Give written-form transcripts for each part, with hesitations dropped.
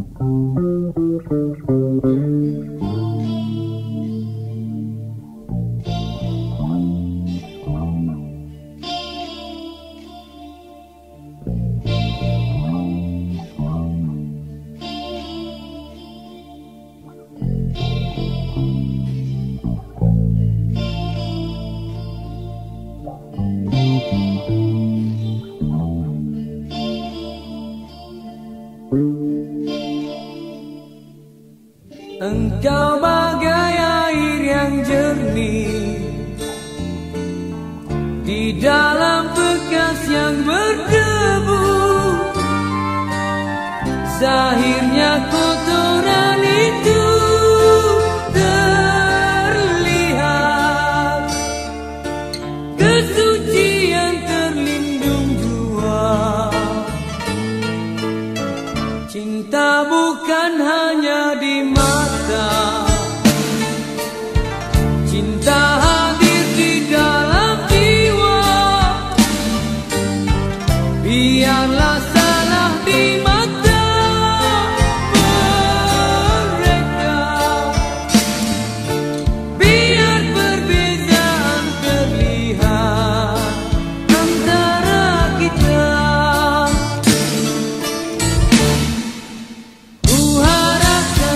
Engkau bagai air yang jernih di dalam bekas yang berdebu. Zahirnya kotoran itu terlihat, kesucian terlindung jua. Cinta bukan hanya di mata, cinta hadir di dalam jiwa. Biarlah salah di mata mereka, biar perbezaan terlihat antara kita. Ku harapkan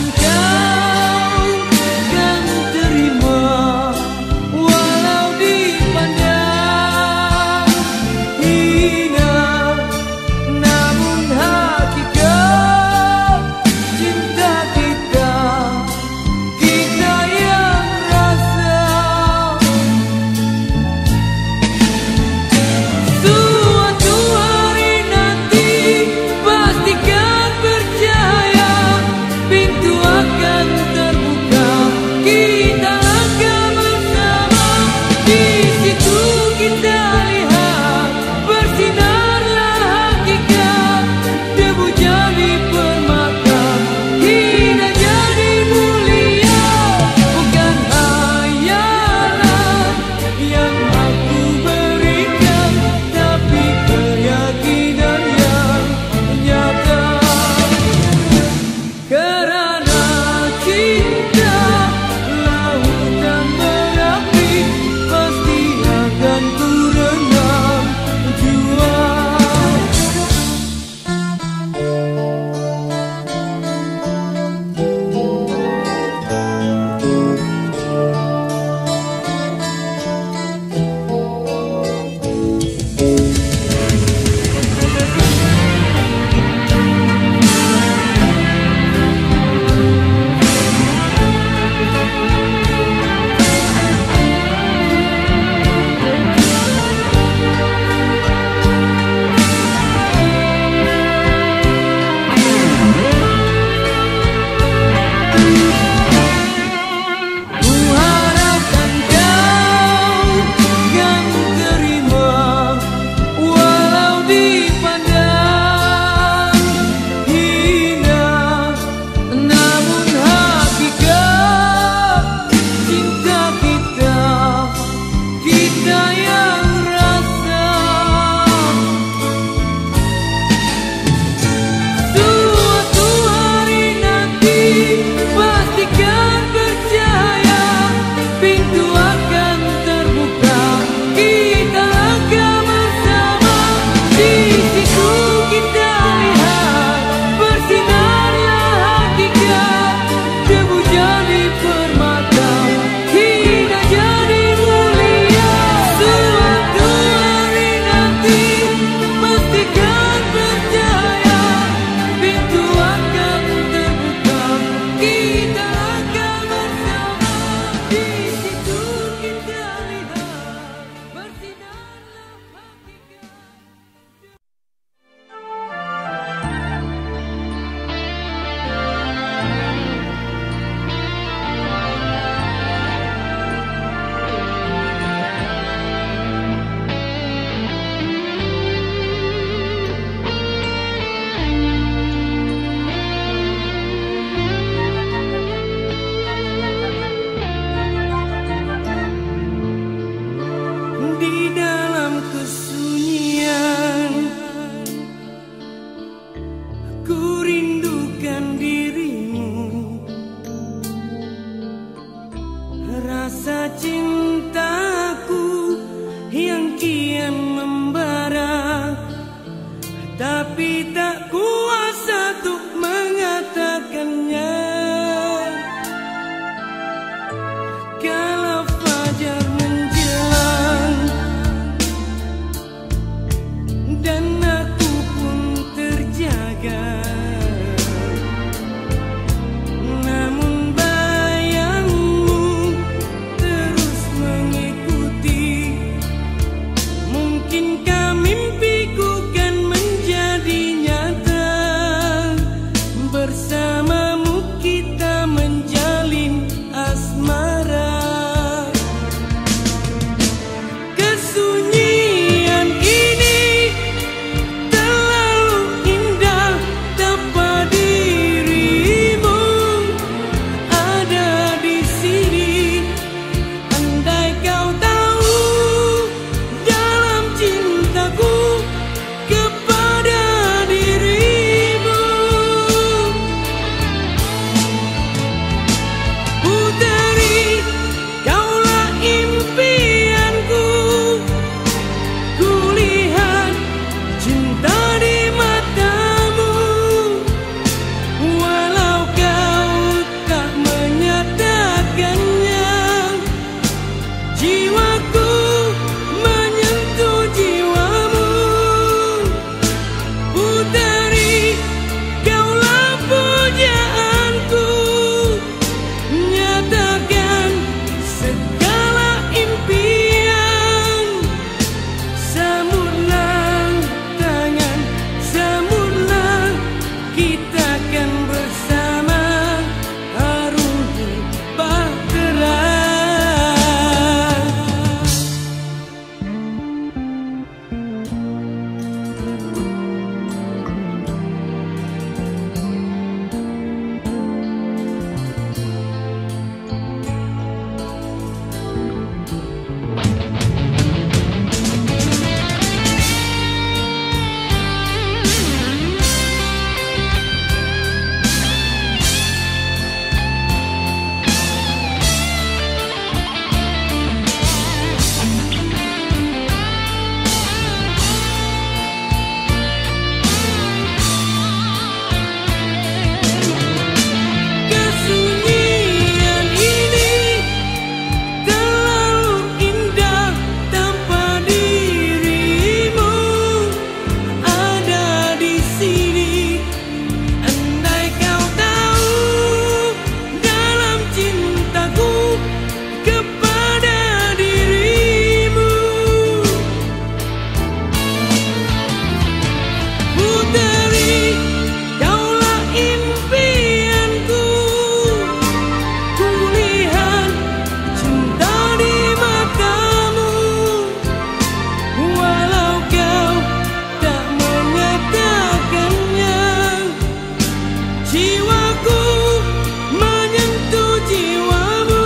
jiwaku menyentuh jiwamu.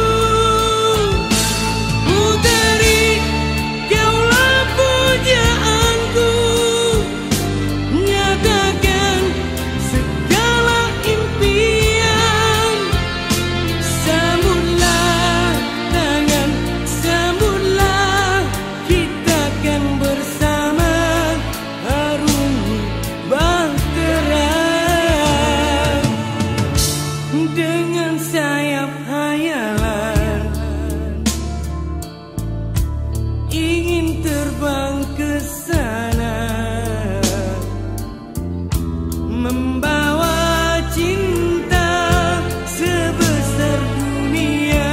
Puteri, kaulah pujaanku, nyatakan segala impian. Sambutlah tangan, sambutlah, kita kan bersama harum bahtera. Dengan sayap hayalan ingin terbang ke sana, membawa cinta sebesar dunia.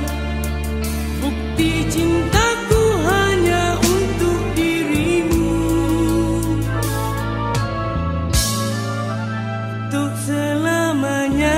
Bukti cintaku hanya untuk dirimu, untuk selamanya.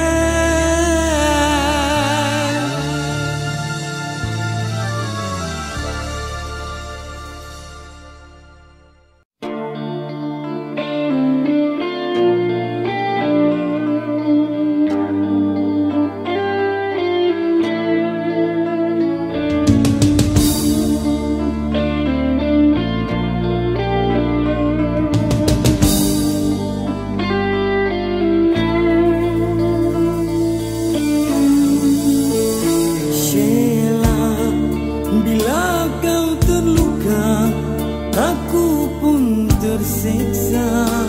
Sheila, bila kau terluka, aku pun tersiksa.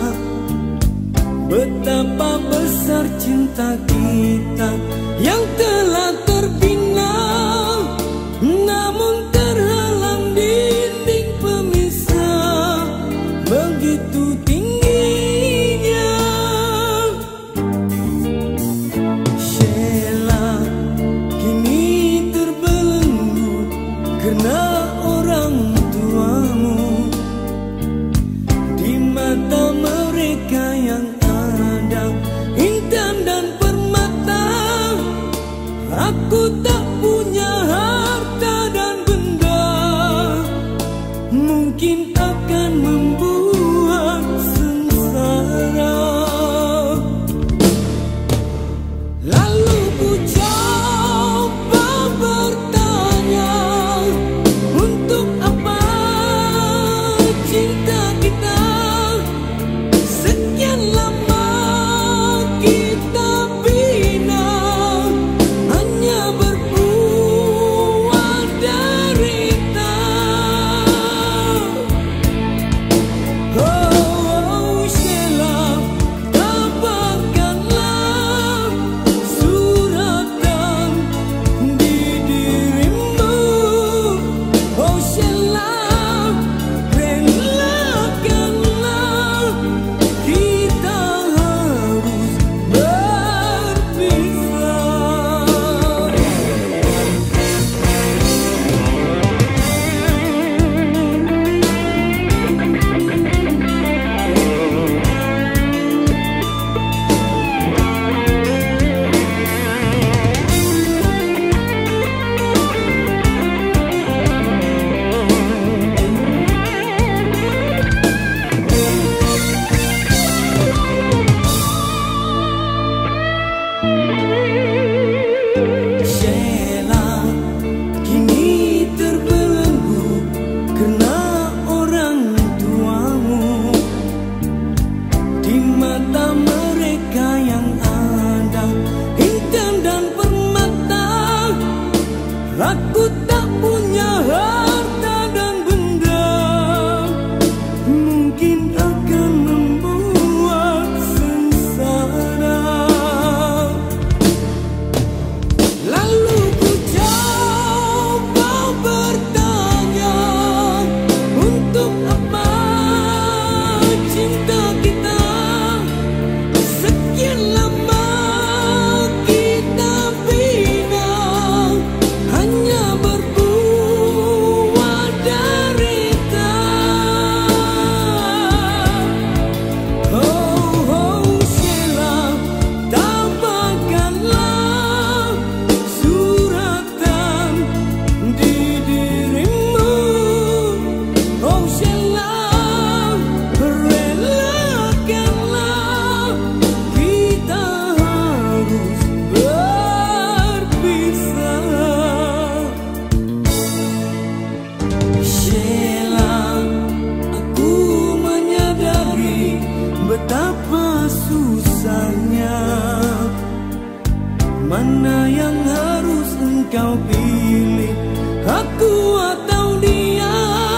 Betapa besar cinta kita yang telah terbina, namun terhalang dinding pemisah begitu tingginya. Sheila, kini terbelenggu karena orang tuamu. Di mata mereka yang ada intan dan permata, aku tak punya harta dan benda, mungkin akan membuat sengsara. Lalu ku coba bertanya, untuk apa cinta kita? Sekian lama kita bina, hanya berpura Mana yang harus engkau pilih, aku atau dia?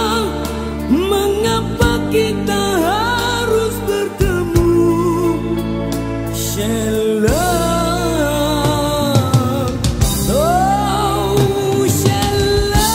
Mengapa kita harus bertemu? Sheila, oh Sheila.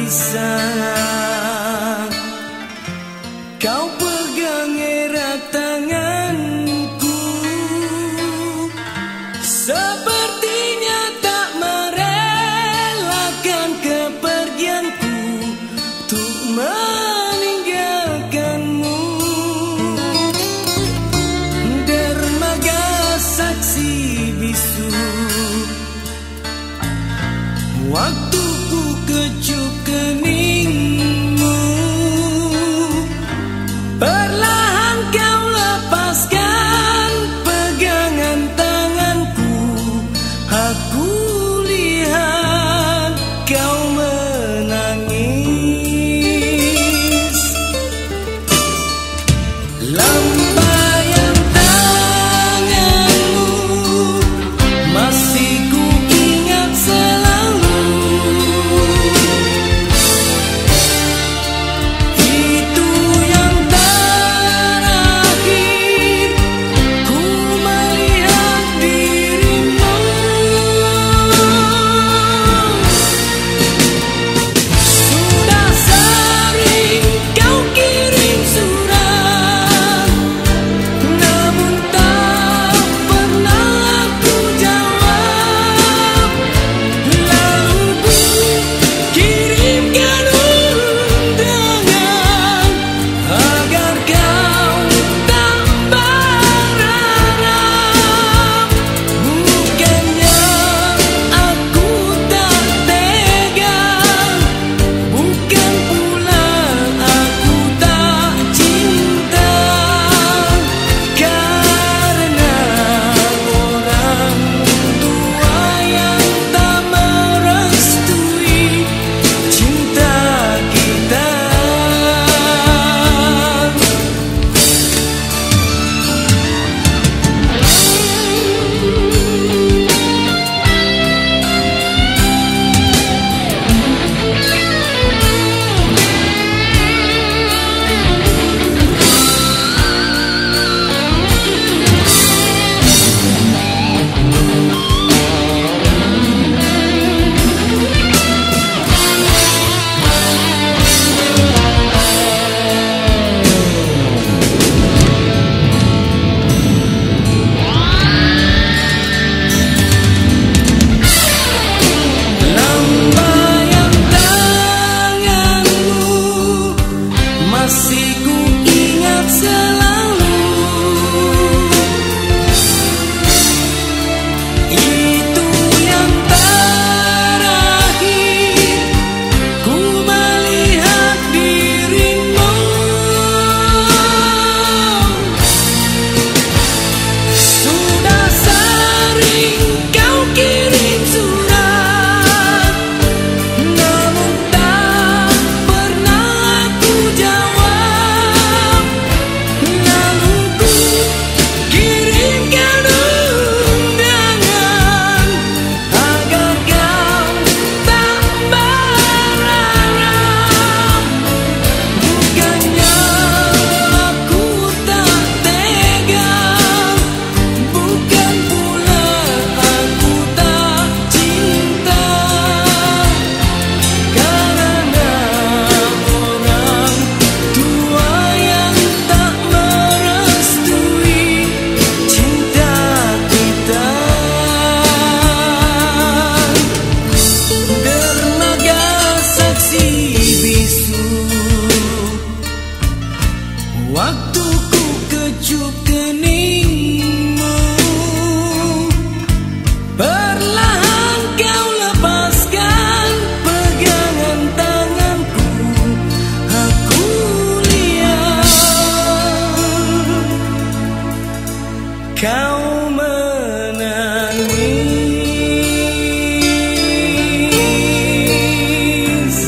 pisah. Kau pegang erat tanganku, sepertinya tak merelakan kepergianku untuk meninggalkanmu. Dermaga saksi bisu, waktuku kecup keningmu. Perlahan kau lepaskan pegangan tanganku. Aku lihat kau menangis. Lambaian tanganmu masih ku ingat selalu. Itu yang terakhir ku melihat dirimu. Sudah sering kau kirim surat, namun tak pernah aku jawab. Lalu ku kirimkan undangan agar kau tak berharap. Bukannya aku tak tega, bukan pula aku tak cinta, karena orang tua yang tak merestui cinta kita. Lambaian tanganmu masih ku ingat selalu. Itu yang terakhir ku melihat dirimu. Sudah sering kau kirim surat, namun tak pernah aku jawab. Lalu ku kirimkan undangan agar kau tak berharap. Bukannya aku tak tega, bukan pula aku tak cinta, karena orang tua yang tak merestui cinta kita. Dermaga saksi bisu, waktuku kecup keningmu. Perlahan kau lepaskan pegangan tanganku. Aku lihat kau menangis.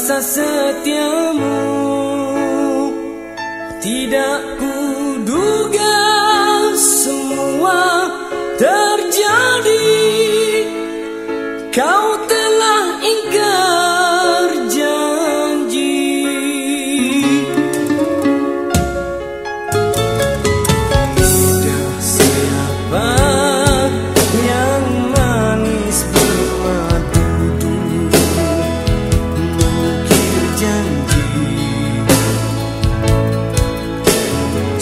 rasa setiamu. Tidak kuduga semua terjadi. Kau telah ingkar janji. Tidak siapa yang manis bermadu mengukir janji.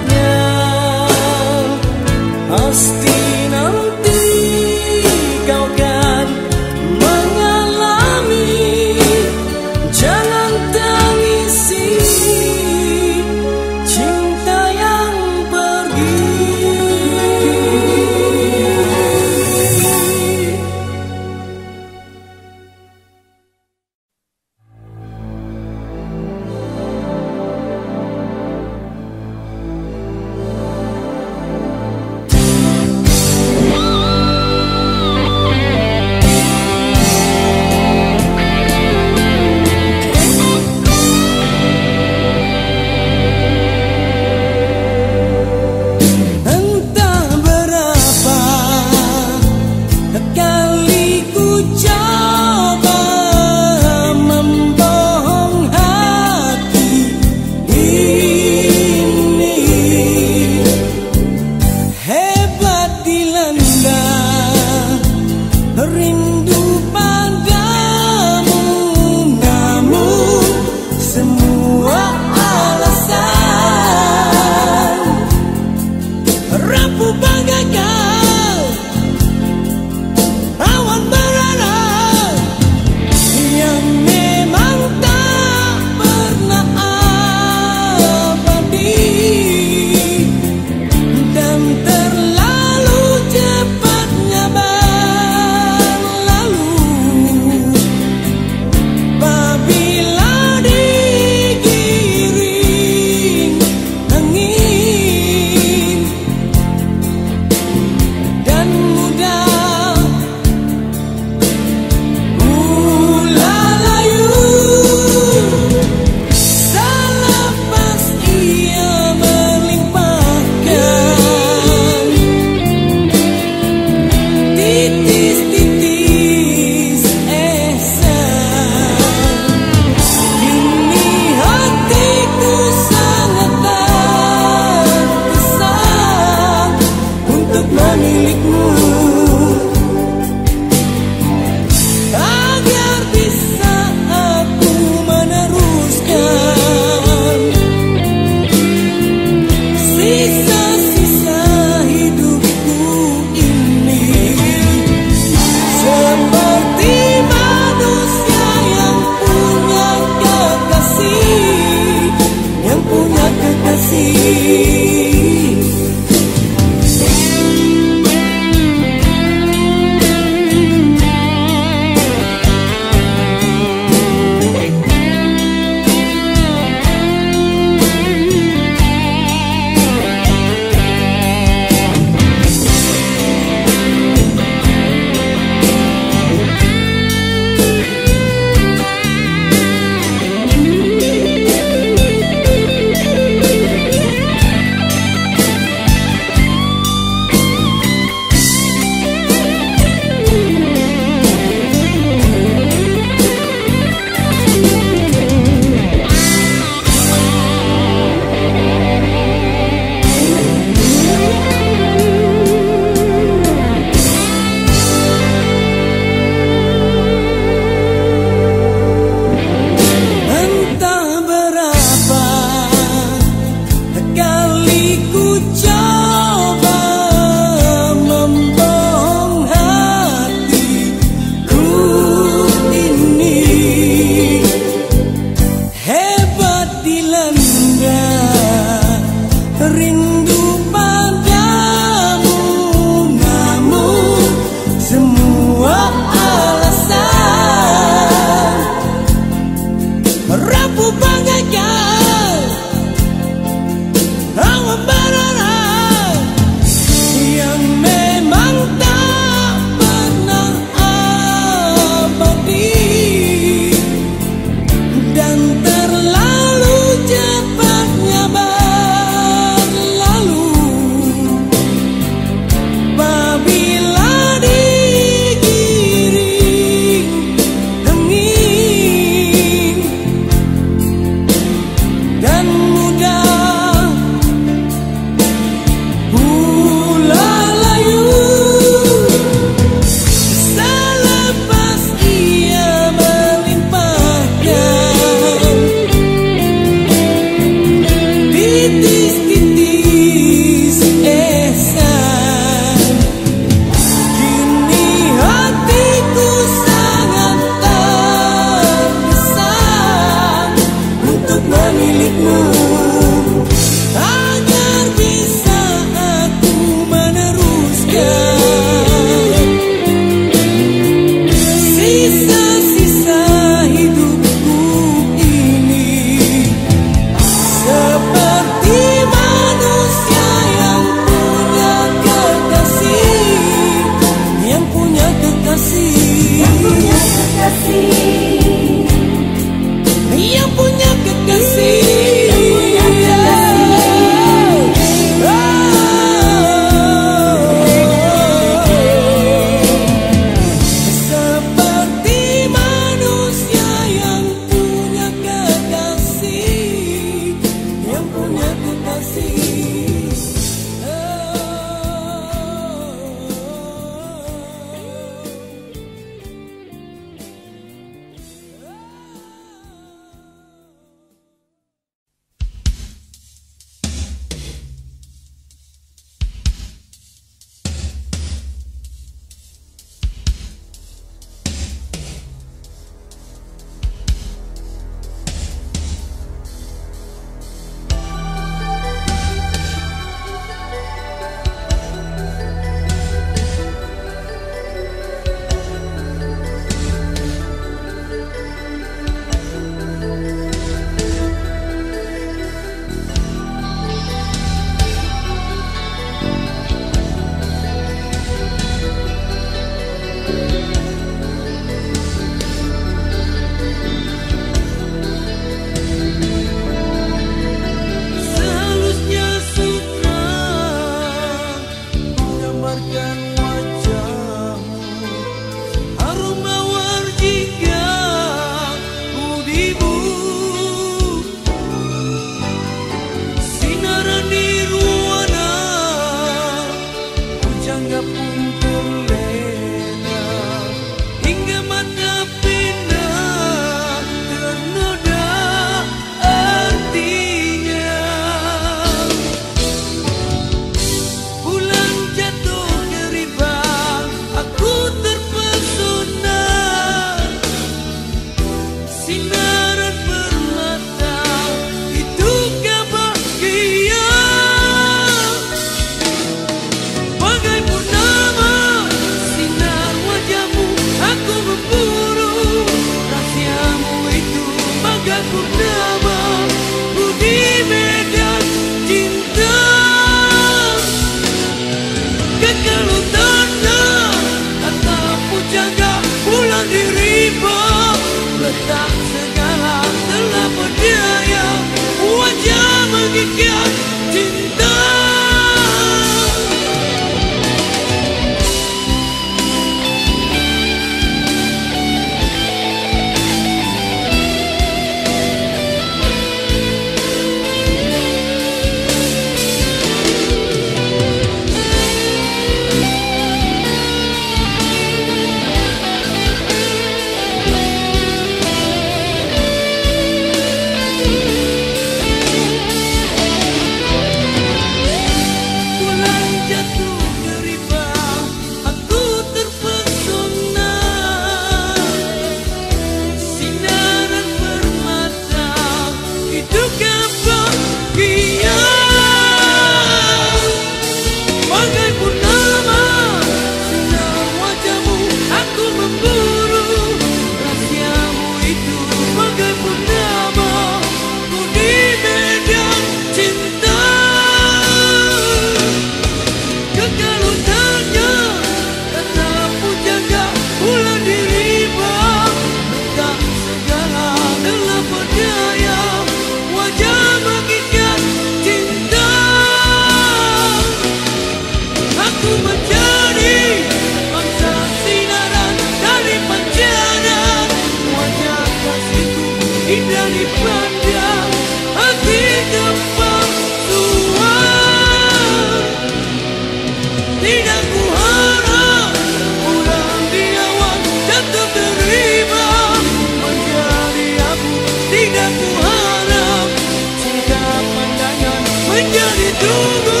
ku harap segala pandangan menjadi tunggu.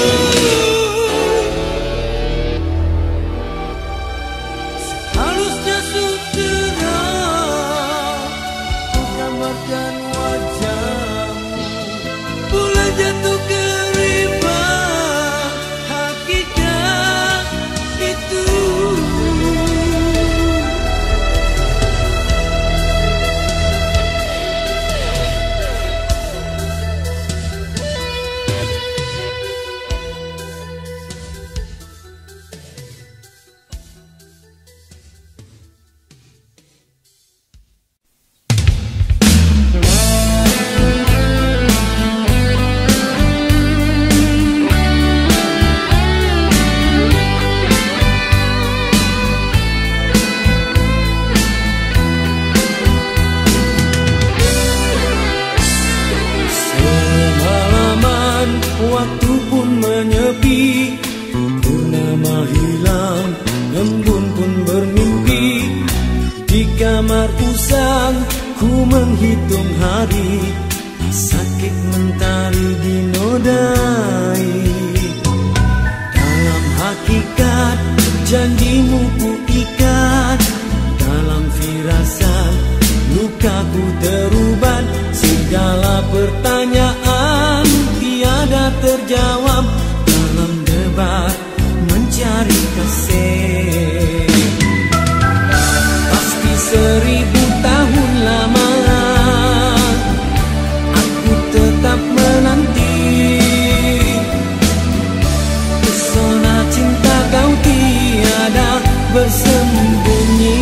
Halusnya sutera ku gambarkan wajahmu, bulan jatuh ke rimba hakikat itu. Waktu pun menyepi, purnama hilang, embun pun bermimpi. Di kamar usang ku menghitung hari, sakit mentari dinodai. Dalam hakikat janjimu ku ikat, dalam firasat lukaku terubat. Segala pertanyaan tiada terjawab dalam debat mencari kasih. Pasti 1000 tahun lama aku tetap menanti. Pesona cinta kau tiada bersembunyi.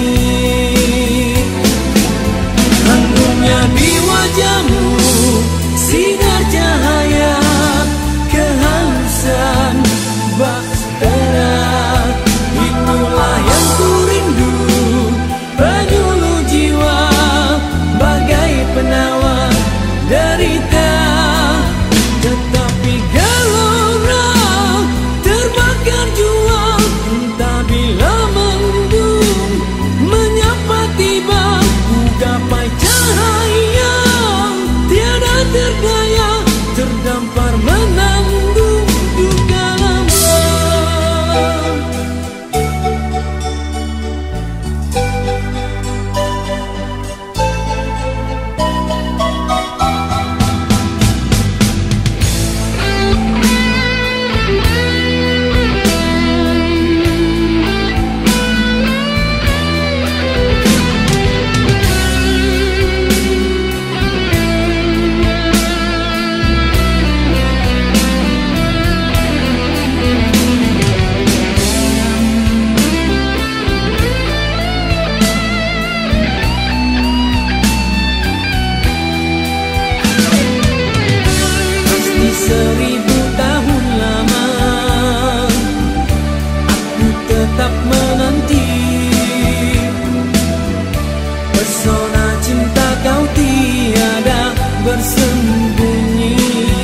Hanggungnya di wajahmu sinar cahaya, kehalusan bahtera. Itulah yang ku rindu, penyuluh jiwa, bagai penawar derita. Tetapi gelora terbakar jua, entah bila mendung menyapa tiba. Ku gapai cahaya tiada terdaya, terdampar menanggung duka lama. Tetap menanti, pesona cinta kau tiada bersembunyi.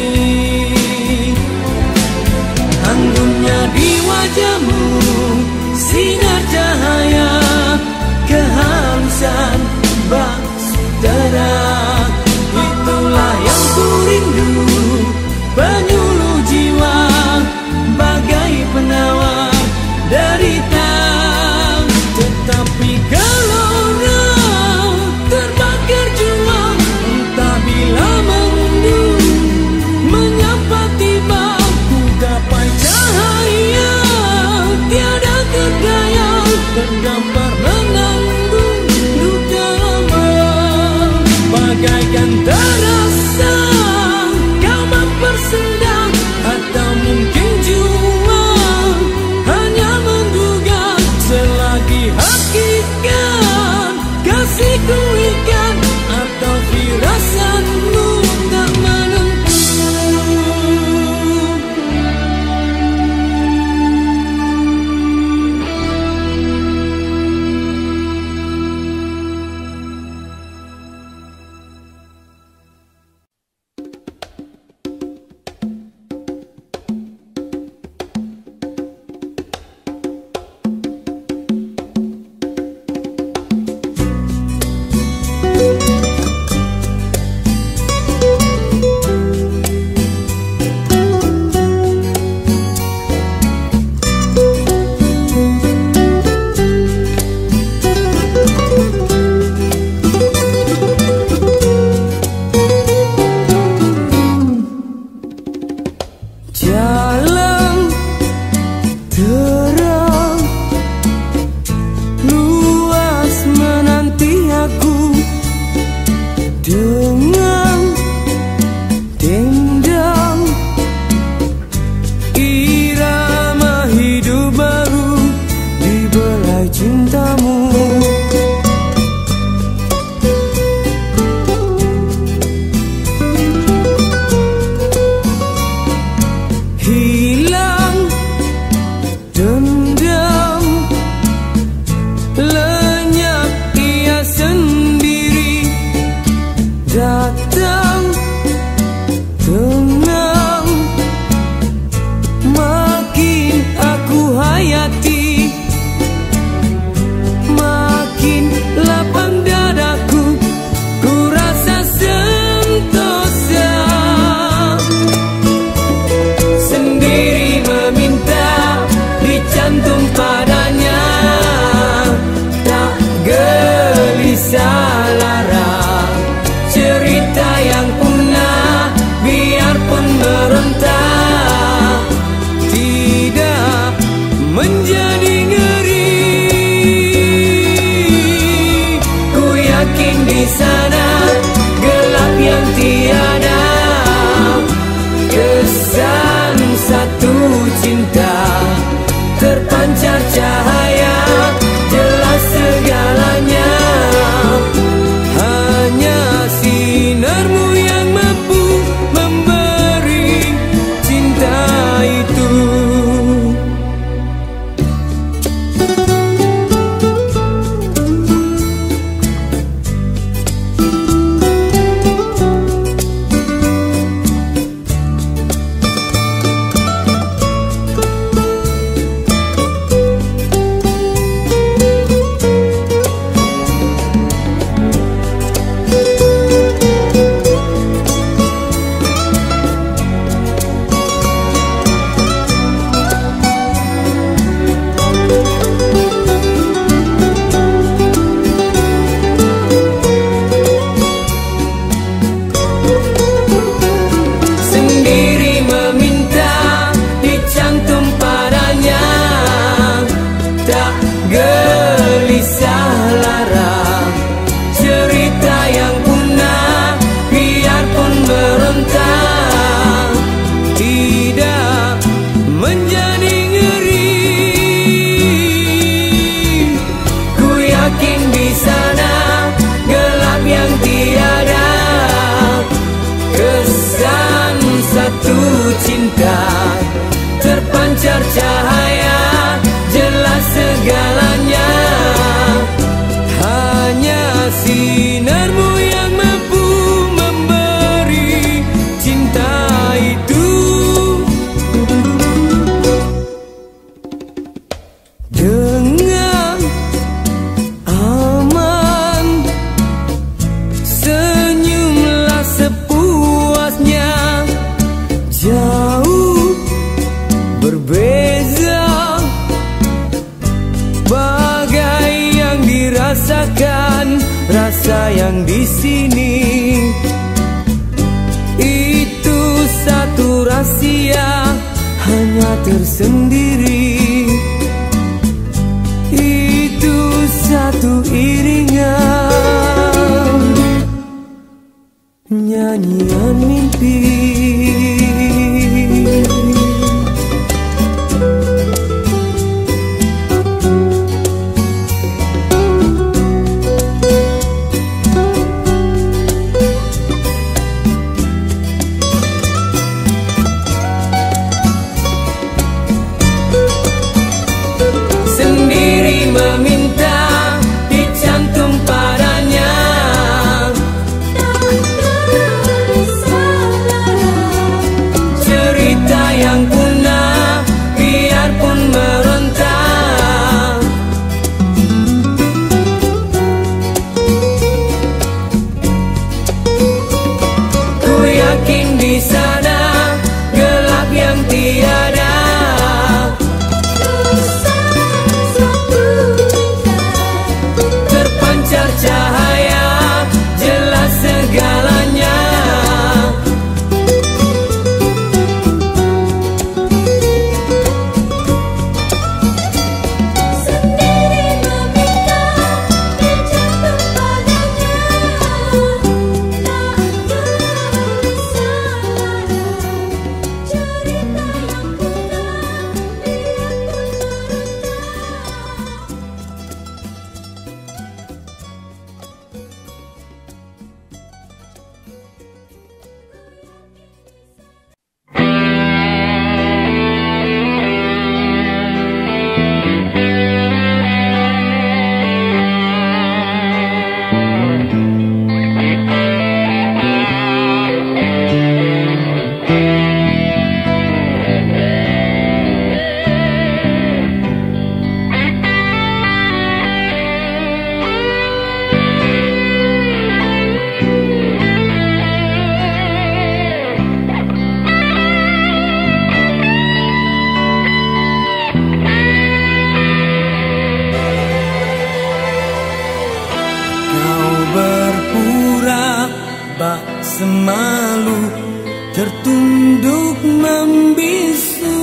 Hanggungnya di wajahmu sinar cahaya, kehalusan bahtera. Itulah yang ku rindu, penyuluh jiwa, bagai penawar derita. Tetapi gelora terbakar jua, entah bila mendung menyapa tiba. Ku gapai cahaya tiada terdaya, terdampar menanggung duka lama. Bagaikan terasa kau mempersendam, atau mungkin jua hanya menduga. Selagi hakikat kasihku ikat, atau firasatmu tak menentu. datang tenang, makin aku hayati, makin lapang dadaku, ku rasa sentosa. Sendiri meminta dicantum padanya, tak gelisah lara, cerita yang punah biarpun meronta, tidak menjadi ngeri. Ku yakin di sana gelap yang tiada, kesan satu cinta terpancar cahaya, jelas segalanya. Hanya sinarmu yang mampu memberi cinta itu. Gelisah lara, cerita yang punah biarpun meronta, tidak menjadi ngeri. Ku yakin di sana gelap yang tiada, kesan satu cinta terpancar cahaya, jelas segalanya. Hanya sinarmu yang mampu memberi cinta itu. Dengan aman senyumlah sepuasnya, jauh berbeza bagai yang dirasakan, rasa yang di sini itu satu rahasia hanya tersendiri, itu satu iringan nyanyian mimpi. Meminta dicantum padanya, cerita yang punah biarpun meronta, ku yakin di sana gelap yang tiada, cahaya jelas segalanya. Sendiri meminta dicantum padanya, tak gelisah lara, lalu tertunduk membisu.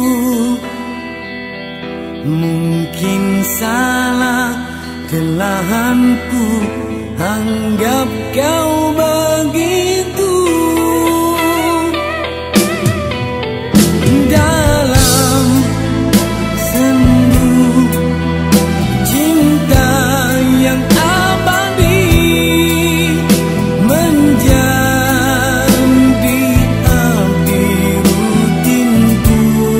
Mungkin salah kesalahanku, anggap kau begitu. Dalam sendu cinta yang abadi menjadi abdi rutinku,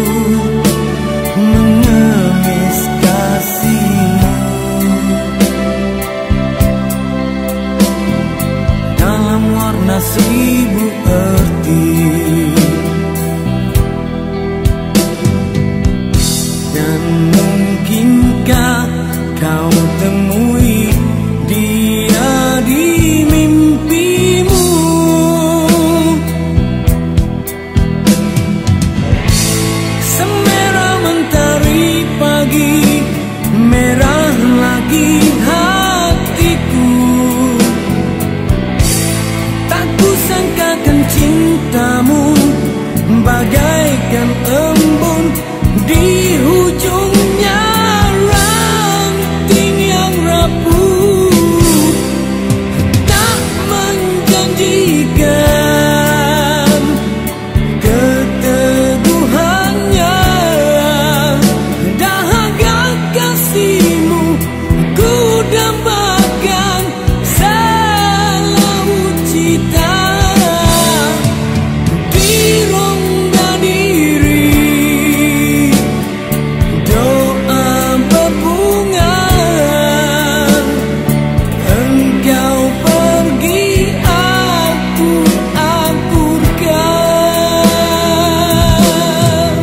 mengemis kasihmu. Dalam warna seribu arti, dan mungkinkah kau temui dia di mimpimu? Semerah mentari pagi, merah lagi hatiku. Tak kusangkakan cintamu bagaikan embun di ujungnya ranting yang rapuh. Tak menjanjikan keteguhannya, dahaga kasihmu ku dambakan selalu cita. Di rongga diri doa berbunga, engkau pergi aku akurkan.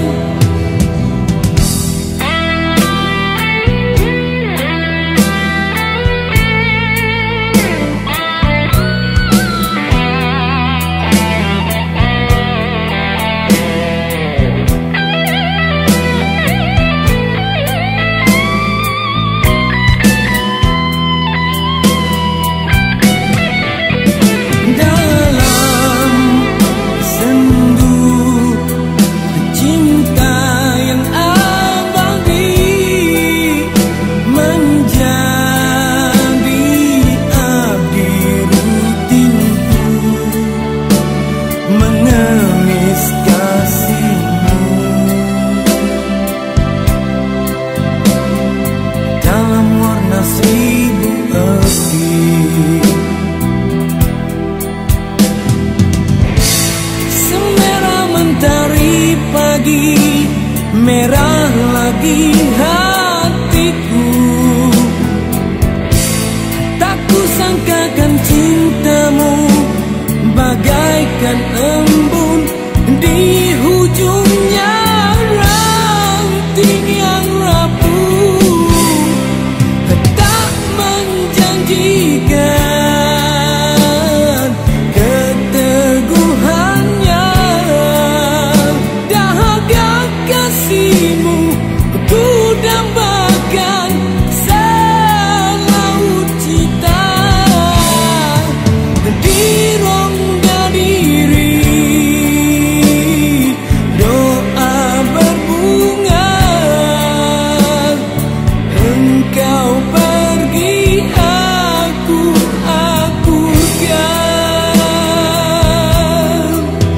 Dalam sendu cinta yang abadi menjadi abdi rutinku, mengemis kasihmu. Dalam warna seribu arti, semerah mentari pagi, merah lagi hatiku. Tak kusangkakan cintamu bagaikan embun di ujungnya ranting yang rapuh. Tak menjanjikan keteguhannya, dahaga kasihmu ku dambakan selalu cita. Di rongga diri doa berbunga, engkau pergi aku akurkan.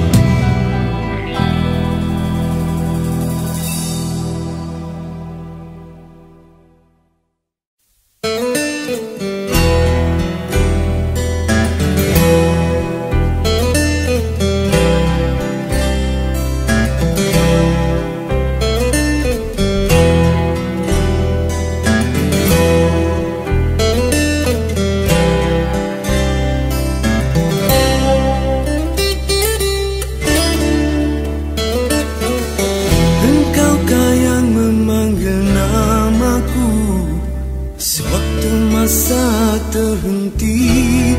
Engkaukah yang memanggil namaku sewaktu masa terhenti?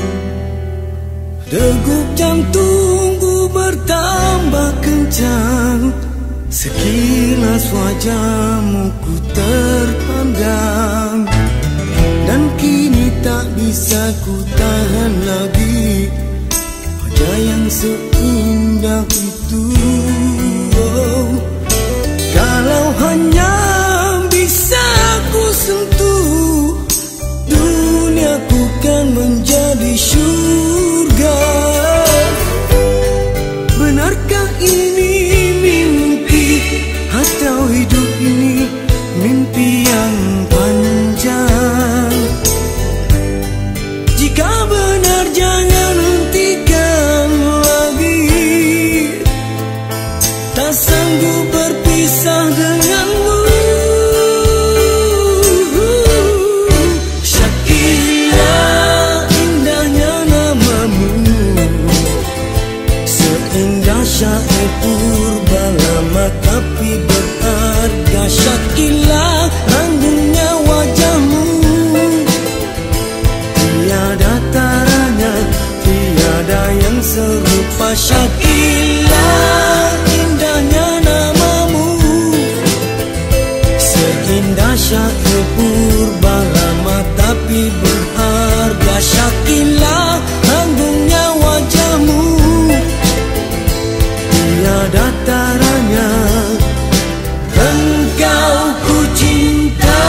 Degup jantungku bertambah kencang, sekilas wajahmu ku terpandang. Dan kini tak bisa ku tahan lagi, wajah yang seindah itu. Oh, kalau hanya bisa ku sentuh, duniaku kan menjadi surga. Benarkah ini mimpi atau hidup ini mimpi yang panjang? Jika benar jangan hentikan lagi, tak sanggup berpisah denganmu. Syakila, indahnya namamu, seindah syair purbalama tapi berharga. Syakila, anggungnya wajahmu, tiada taranya, tiada yang serupa. Syakila, indahnya namamu, seindah syair purbalama tapi berharga. Syakila, anggungnya wajahmu, tiada taranya, engkau ku cinta.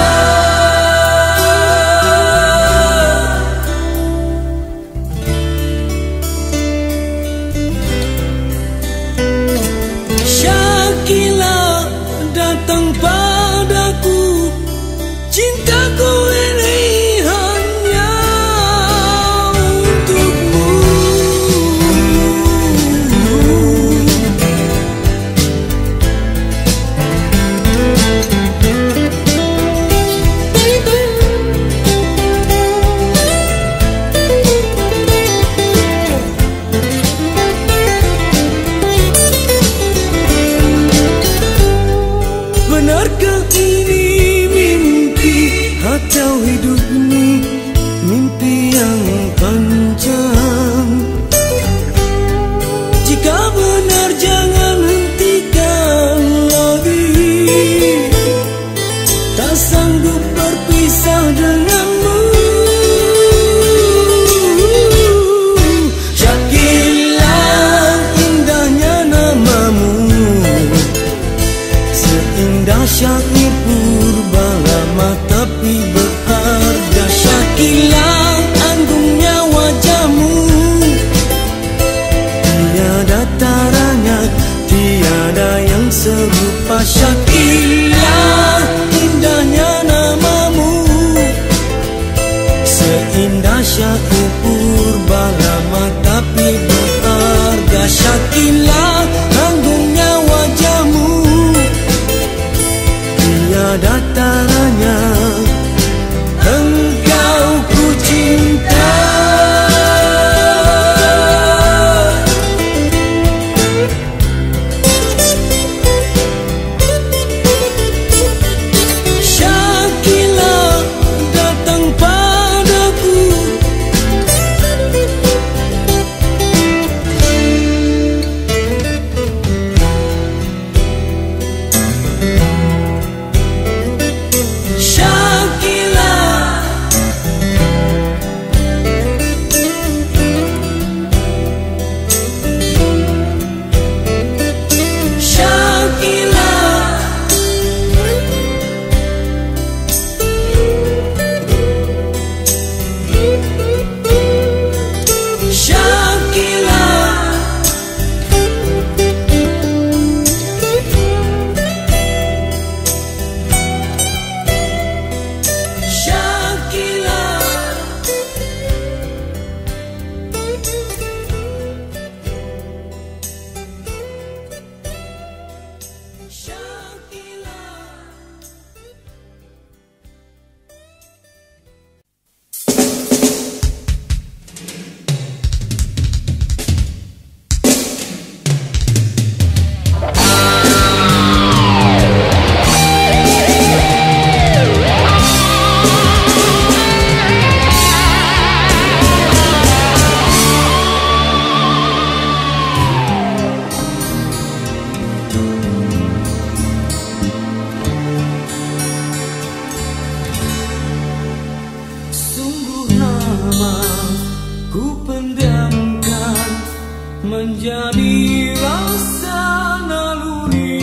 menjadi rasa naluri.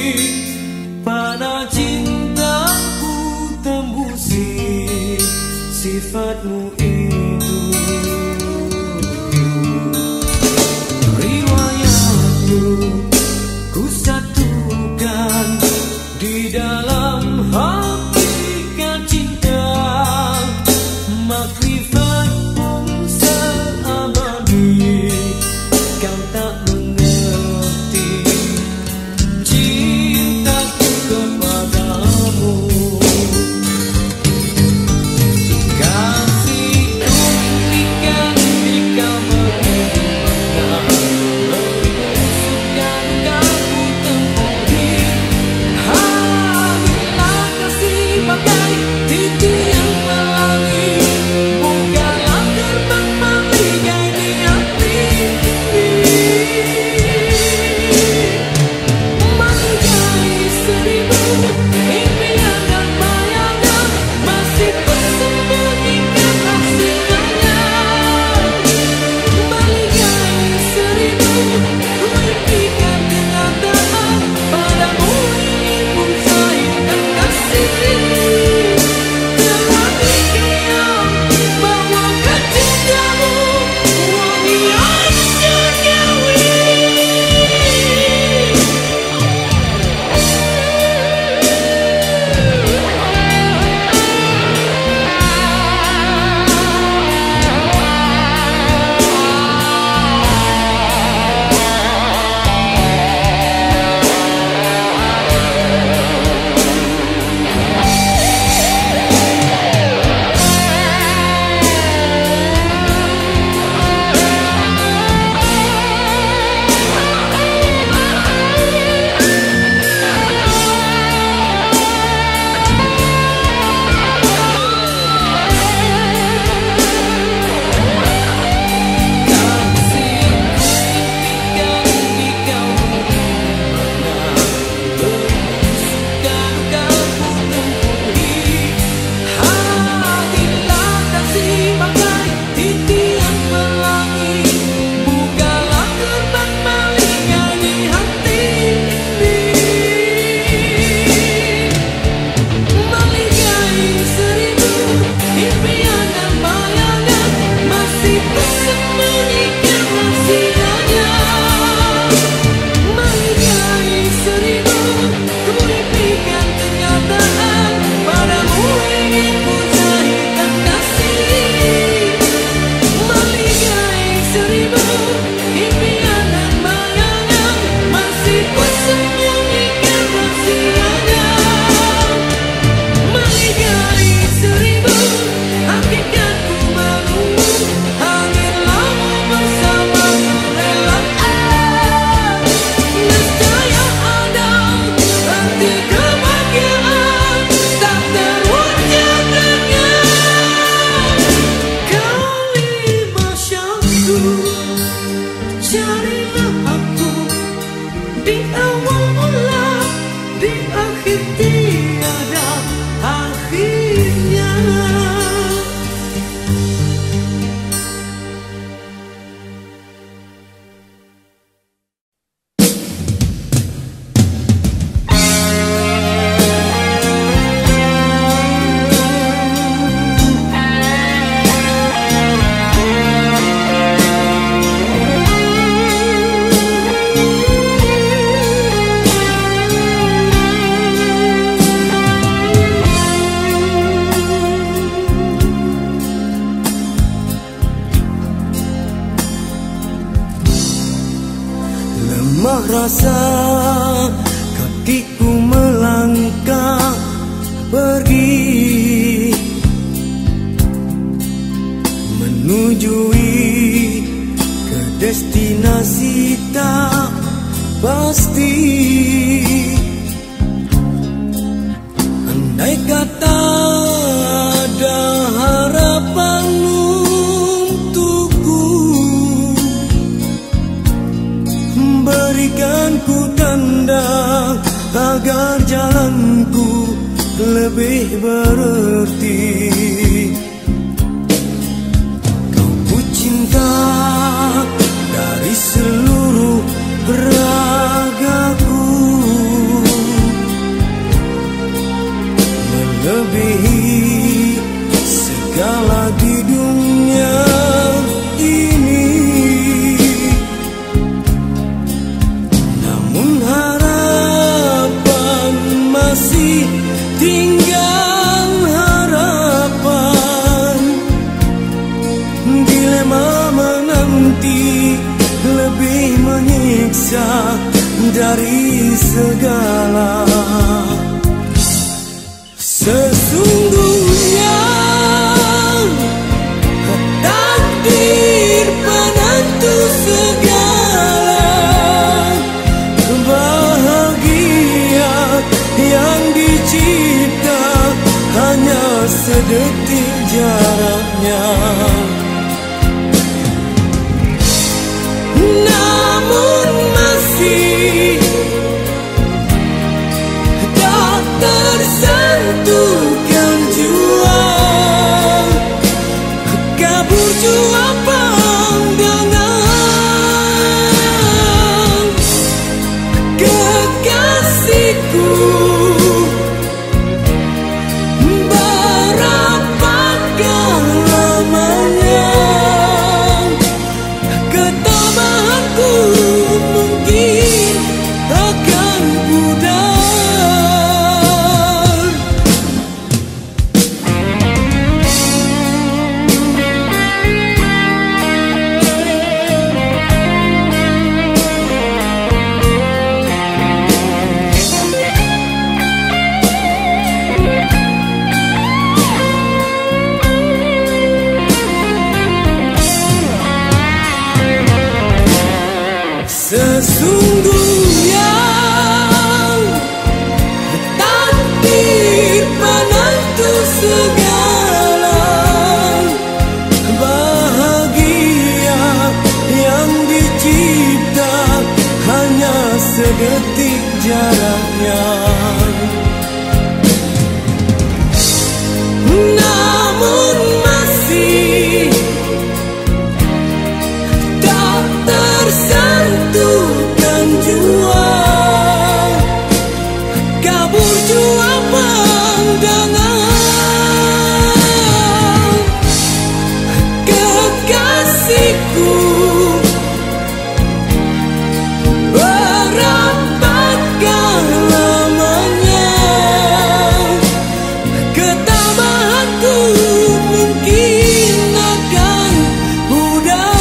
Pada cintaku tembusi sifatmu itu. Riwayatku ku satukan di dalam hakikat cinta. Makrifat pun seabadi, kau tak mengerti cintaku kepadamu. Kasihku berikan di kau bagaimana, membusukkan kamu temui. Hadirlah kasih bagai titian pelangi, bukalah gerbang meligai di hati ini. Meligai seribu impian dan bayangan, masih tersembunyikan rahasianya. Meligai seribu ku impikan kenyataan, padamu ingin ku sayangkan kasih. Terhati kiam bawakan cintamu, wangi surgawi. Carilah aku di awal mula, di akhir tiada akhirnya. Lemah rasa kakiku melangkah pergi, menujui ke destinasi tak pasti. Andai kata ada harapan untukku, berikan ku tanda agar jalanku lebih berarti. Kau ku cinta dari seluruh terpisah dari segala. Sesungguhnya takdir penentu segala. Bahagia yang dicipta hanya sedetik jaraknya. Namun masih tak tersentuhkan jua, kabur jua pandangan kekasihku. Berapakah lamanya ketabahanku mungkin akan pudar. Sesungguhnya takdir penentu segala. Bahagia yang dicipta hanya sedetik jaraknya. Namun masih tak tersentuhkan jua, kabur jua pandangan kekasihku. Berapakah lamanya ketabahanku mungkin akan pudar.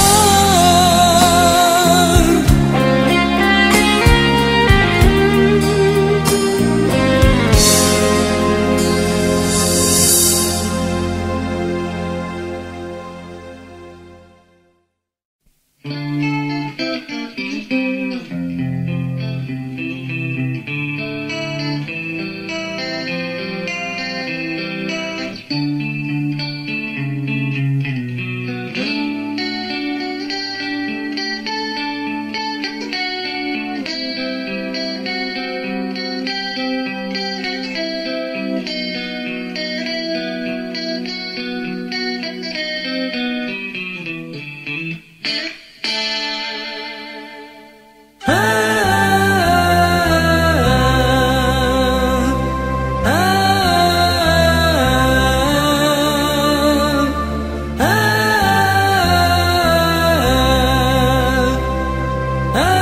Ah